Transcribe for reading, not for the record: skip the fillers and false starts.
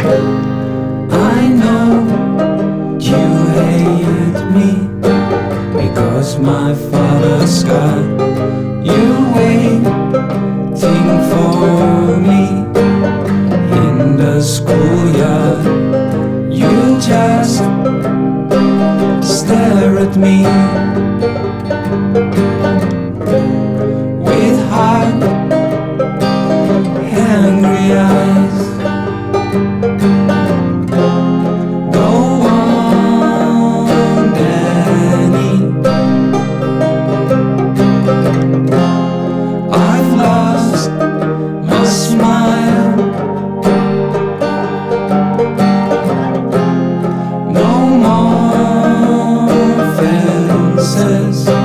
I know you hate me because my father's got you waiting for me in the schoolyard. You just stare at me with hard, angry eyes. Go on, Danny. I've lost my smile. No more fences.